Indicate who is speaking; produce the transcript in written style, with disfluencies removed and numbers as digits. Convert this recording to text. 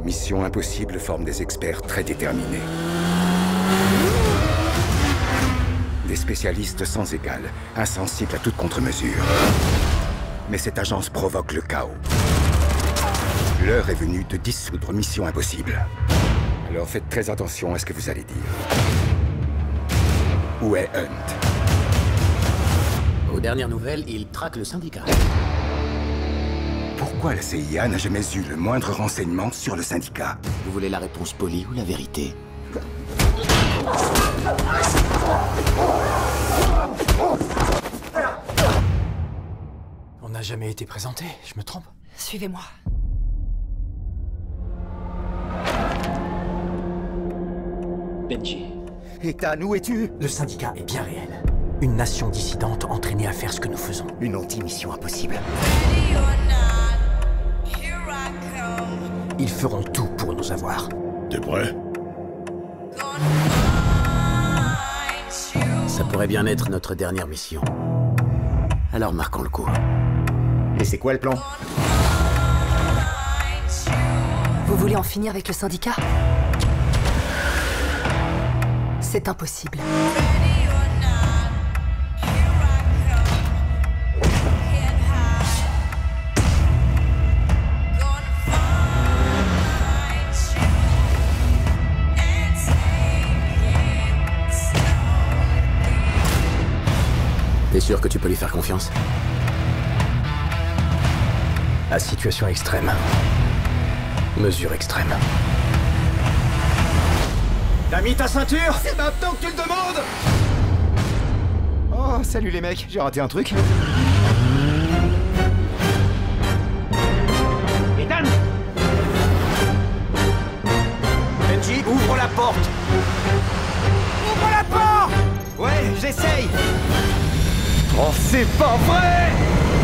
Speaker 1: Mission Impossible forme des experts très déterminés. Des spécialistes sans égal, insensibles à toute contre-mesure. Mais cette agence provoque le chaos. L'heure est venue de dissoudre Mission Impossible. Alors faites très attention à ce que vous allez dire. Où est Hunt?
Speaker 2: Aux dernières nouvelles, il traque le syndicat.
Speaker 1: Pourquoi la CIA n'a jamais eu le moindre renseignement sur le syndicat?
Speaker 2: Vous voulez la réponse polie ou la vérité?
Speaker 3: On n'a jamais été présenté, je me trompe?
Speaker 4: Suivez-moi.
Speaker 3: Benji.
Speaker 5: Ethan, où es-tu?
Speaker 3: Le syndicat est bien réel. Une nation dissidente entraînée à faire ce que nous faisons.
Speaker 5: Une anti-mission impossible.
Speaker 3: Ils feront tout pour nous avoir.
Speaker 6: T'es prêt?
Speaker 2: Ça pourrait bien être notre dernière mission. Alors marquons le coup.
Speaker 5: Et c'est quoi le plan?
Speaker 4: Vous voulez en finir avec le syndicat? C'est impossible.
Speaker 2: T'es sûr que tu peux lui faire confiance?
Speaker 3: À situation extrême. Mesure extrême.
Speaker 5: T'as mis ta ceinture? C'est maintenant que tu le demandes! Oh, salut les mecs, j'ai raté un truc. Ethan! Benji, ouvre la porte! Ouvre la porte! Ouais, j'essaye! Oh, c'est pas vrai!